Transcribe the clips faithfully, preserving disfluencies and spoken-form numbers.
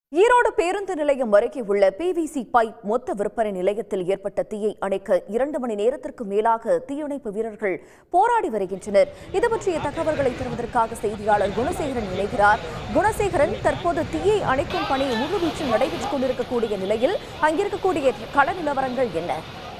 ஈரோடு பேருந்து நிலையம் அருகே உள்ள பிவிசி பைப் மொத்த விற்பனை நிலையத்தில் ஏற்பட்ட தீயை அணைக்க இரண்டு மணி நேரத்திற்கு மேலாக தீயணைப்பு வீரர்கள் போராடி வருகின்றனர். இது பற்றிய தகவல்களை தருவதற்காக செய்தியாளர் குணசேகரன் இணைகிறார். குணசேகரன், தற்போது தீயை அணைக்கும் பணி முழுவீச்சில் நடைபெற்றுக் கொண்டிருக்கக்கூடிய நிலையில் அங்கிருக்கக்கூடிய கள நிலவரங்கள் என்ன?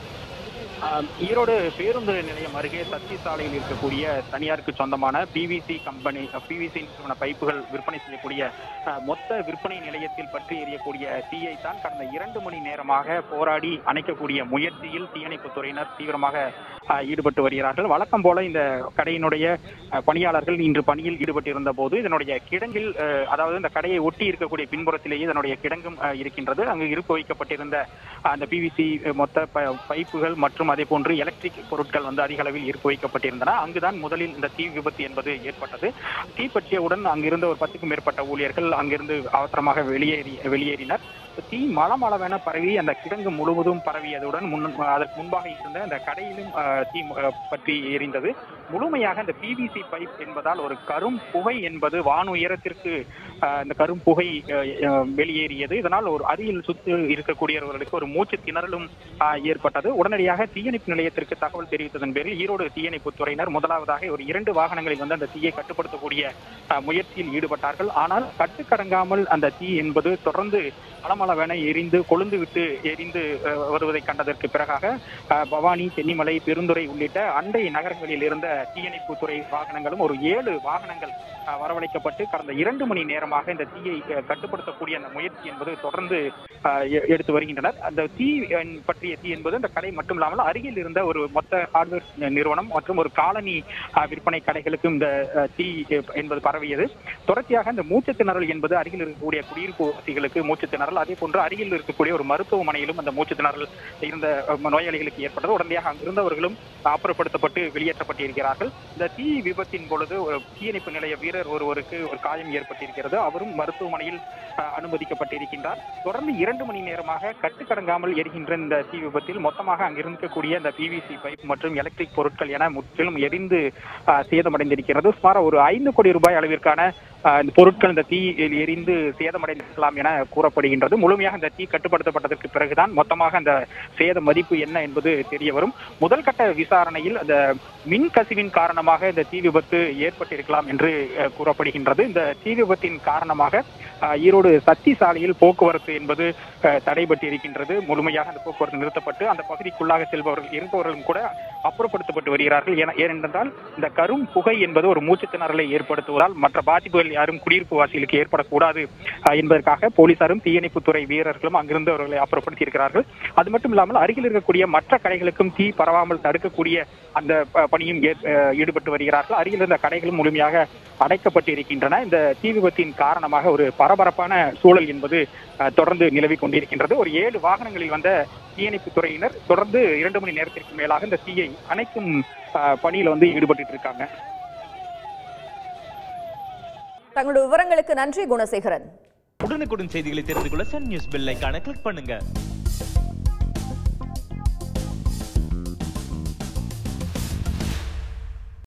ஈரோடு பேருந்து நிலையம் அருகே சத்தி சாலையில் இருக்கக்கூடிய தனியாருக்கு சொந்தமான பிவிசி கம்பெனி பிவிசி நிறுவன பைப்புகள் விற்பனை செய்யக்கூடிய மொத்த விற்பனை நிலையத்தில் பற்றி எரியக்கூடிய தீயை தான் கடந்த இரண்டு மணி நேரமாக போராடி அணைக்கக்கூடிய முயற்சியில் தீயணைப்புத் துறையினர் தீவிரமாக ஈடுபட்டு வருகிறார்கள். வழக்கம் போல இந்த கடையினுடைய பணியாளர்கள் இன்று பணியில் ஈடுபட்டிருந்த போது இதனுடைய கிடங்கில், அதாவது இந்த கடையை ஒட்டி இருக்கக்கூடிய பின்புறத்திலேயே இதனுடைய கிடங்கும் இருக்கின்றது. அங்கு இருப்பு வைக்கப்பட்டிருந்த அந்த பிவிசி மொத்த பைப்புகள் மற்றும் அதே போன்று எலக்ட்ரிக் பொருட்கள் வந்து அதிக அளவில் இருப்பு வைக்கப்பட்டிருந்தன. அங்குதான் முதலில் இந்த தீ விபத்து என்பது ஏற்பட்டது. தீ பற்றியவுடன் அங்கிருந்த ஒரு பத்துக்கும் மேற்பட்ட ஊழியர்கள் அங்கிருந்து அவசரமாக வெளியேறி வெளியேறினர். தீ மளமளவென பரவி அந்த கிடங்கு முழுவதும் பரவியதுடன் முன் அதற்கு முன்பாக இருந்த அந்த கடையிலும் தீ பற்றி எரிந்தது. முழுமையாக அந்த பிவிசி பைப் என்பதால் ஒரு கரும் புகை என்பது வான் உயரத்திற்கு இந்த கரும் புகை வெளியேறியது. இதனால் ஒரு அருகில் சுற்றி இருக்கக்கூடியவர்களுக்கு ஒரு மூச்சு திணறலும் ஏற்பட்டது. உடனடியாக தீயணைப்பு நிலையத்திற்கு தகவல் தெரிவித்ததன் பேரில் ஈரோடு தீயணைப்பு துறையினர் முதலாவதாக ஒரு இரண்டு வாகனங்களில் வந்து அந்த தீயை கட்டுப்படுத்தக்கூடிய முயற்சியில் ஈடுபட்டார்கள். ஆனால் கட்டுக்கடங்காமல் அந்த தீ என்பது தொடர்ந்து பலமளவென எரிந்து கொழுந்து விட்டு எரிந்து வருவதை கண்டதற்கு பிறகாக பவானி, தென்னிமலை, பெருந்துறை உள்ளிட்ட அண்டை நகரங்களில் இருந்த தீயணைப்பு துறை வாகனங்களும் ஒரு ஏழு வாகனங்கள் வரவழைக்கப்பட்டு கடந்த இரண்டு மணி நேரமாக இந்த தீயை கட்டுப்படுத்தக்கூடிய அந்த முயற்சி என்பது தொடர்ந்து எடுத்து வருகின்றனர். அந்த தீ பற்றிய தீ என்பது அந்த கடை மட்டும் இல்லாமல் அருகில் இருந்த ஒரு மொத்த ஹார்ட்வேர் நிறுவனம் மற்றும் ஒரு காலனி விற்பனை கடைகளுக்கும் இந்த தீ என்பது பரவியது. தொடர்ச்சியாக இந்த மூச்சு திணறல் என்பது அருகில் இருக்கக்கூடிய குடியிருப்பு வசதிகளுக்கு மூச்சு திணறல், அதே போன்று அருகில் இருக்கக்கூடிய ஒரு மருத்துவமனையிலும் அந்த மூச்சு திணறல் இருந்த நோயாளிகளுக்கு ஏற்பட்டது. உடனடியாக அங்கிருந்தவர்களும் அப்புறப்படுத்தப்பட்டு வெளியேற்றப்பட்டிருக்கிறார்கள். இந்த தீ விபத்தின் பொழுது ஒரு தீயணைப்பு நிலைய வீரர் ஒருவருக்கு ஒரு காயம் ஏற்பட்டிருக்கிறது. அவரும் மருத்துவமனையில் அனுமதிக்கப்பட்டிருக்கின்றார். தொடர்ந்து இரண்டு மணி நேரமாக கட்டுக்கடங்காமல் எரிகின்ற இந்த தீ விபத்தில் மொத்தமாக அங்கிருக்கக்கூடிய இந்த பிவிசி பைப் மற்றும் எலக்ட்ரிக் பொருட்கள் என முற்றிலும் எரிந்து சேதமடைந்திருக்கிறது. சுமார் ஒரு ஐந்து கோடி ரூபாய் அளவிற்கான பொருட்கள் இந்த தீ எரிந்து சேதமடைந்திருக்கலாம் என கூறப்படுகின்றது. முழுமையாக இந்த தீ கட்டுப்படுத்தப்பட்டதற்கு பிறகுதான் மொத்தமாக அந்த சேத மதிப்பு என்ன என்பது தெரிய வரும். முதல் கட்ட விசாரணையில் அந்த மின் கசிவின் காரணமாக இந்த தீ விபத்து ஏற்பட்டிருக்கலாம் என்று கூறப்படுகின்றது. இந்த தீ விபத்தின் காரணமாக ஈரோடு சத்தி சாலையில் போக்குவரத்து என்பது தடைபட்டு இருக்கின்றது. முழுமையாக அந்த போக்குவரத்து நிறுத்தப்பட்டு அந்த பகுதிக்குள்ளாக செல்பவர்கள் இருப்பவர்களும் கூட அப்புறப்படுத்தப்பட்டு வருகிறார்கள். ஏனென்றால் இந்த கரும் புகை என்பது ஒரு மூச்சு திணறலை ஏற்படுத்துவதால் மற்ற பாதிப்புகள் யாரும் குடியிருப்பு வாசிகளுக்கு ஏற்படக்கூடாது என்பதற்காக போலீசாரும் தீயணைப்புத்துறை வீரர்களும் அங்கிருந்து அவர்களை அப்புறப்படுத்தி இருக்கிறார்கள். அது மட்டும் இல்லாமல் அருகில் இருக்கக்கூடிய மற்ற கடைகளுக்கும் தீ பரவாமல் தடுக்கக்கூடிய அந்த பணியும் ஈடுபட்டு வருகிறார்கள். அருகில் இருந்த கடைகளும் முழுமையாக அடைக்கப்பட்டு இருக்கின்றன. இந்த தீ விபத்தின் காரணமாக ஒரு பரபரப்பான சூழல் என்பது தொடர்ந்து நிலவி கொண்டிருக்கின்றது. ஒரு ஏழு வாகனங்களில் வந்த தீயணைப்பு துறையினர் தொடர்ந்து இரண்டு மணி நேரத்திற்கு மேலாக இந்த தீயை அணைக்கும் பணியில வந்து ஈடுபட்டு இருக்காங்க. தங்களுடைய விவரங்களுக்கு நன்றி குணசேகரன். உடனுக்குடன் செய்திகளை தெரிந்து கொள்ள சன் நியூஸ் பெல் ஐகானை கிளிக் பண்ணுங்க.